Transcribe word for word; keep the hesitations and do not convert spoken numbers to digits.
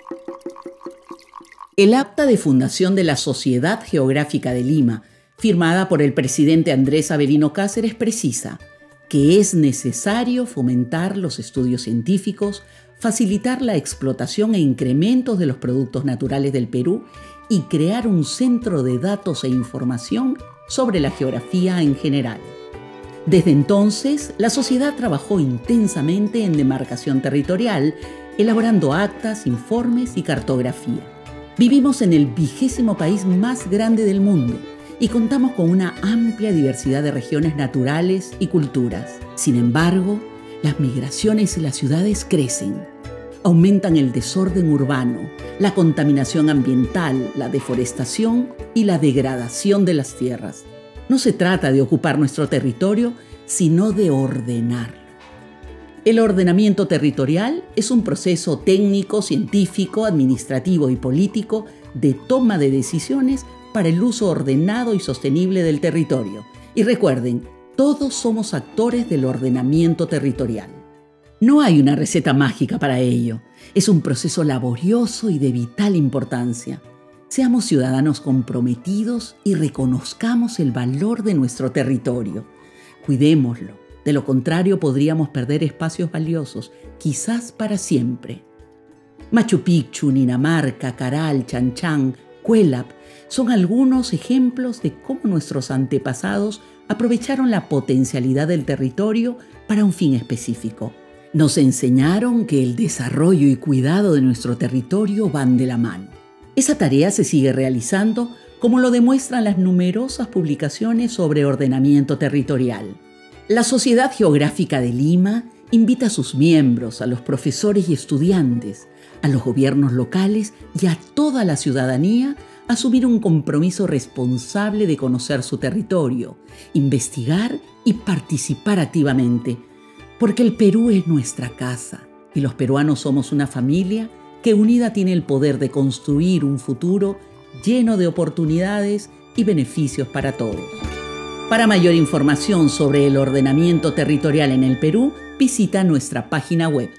El acta de fundación de la Sociedad Geográfica de Lima, firmada por el presidente Andrés Avelino Cáceres, precisa que es necesario fomentar los estudios científicos, facilitar la explotación e incrementos de los productos naturales del Perú y crear un centro de datos e información sobre la geografía en general. Desde entonces, la sociedad trabajó intensamente en demarcación territorial, elaborando actas, informes y cartografía. Vivimos en el vigésimo país más grande del mundo y contamos con una amplia diversidad de regiones naturales y culturas. Sin embargo, las migraciones en las ciudades crecen. Aumentan el desorden urbano, la contaminación ambiental, la deforestación y la degradación de las tierras. No se trata de ocupar nuestro territorio, sino de ordenarlo. El ordenamiento territorial es un proceso técnico, científico, administrativo y político de toma de decisiones para el uso ordenado y sostenible del territorio. Y recuerden, todos somos actores del ordenamiento territorial. No hay una receta mágica para ello. Es un proceso laborioso y de vital importancia. Seamos ciudadanos comprometidos y reconozcamos el valor de nuestro territorio. Cuidémoslo. De lo contrario, podríamos perder espacios valiosos, quizás para siempre. Machu Picchu, Ninamarca, Caral, Chanchán, Cuélap son algunos ejemplos de cómo nuestros antepasados aprovecharon la potencialidad del territorio para un fin específico. Nos enseñaron que el desarrollo y cuidado de nuestro territorio van de la mano. Esa tarea se sigue realizando, como lo demuestran las numerosas publicaciones sobre ordenamiento territorial. La Sociedad Geográfica de Lima invita a sus miembros, a los profesores y estudiantes, a los gobiernos locales y a toda la ciudadanía a asumir un compromiso responsable de conocer su territorio, investigar y participar activamente, porque el Perú es nuestra casa y los peruanos somos una familia que unida tiene el poder de construir un futuro lleno de oportunidades y beneficios para todos. Para mayor información sobre el ordenamiento territorial en el Perú, visita nuestra página web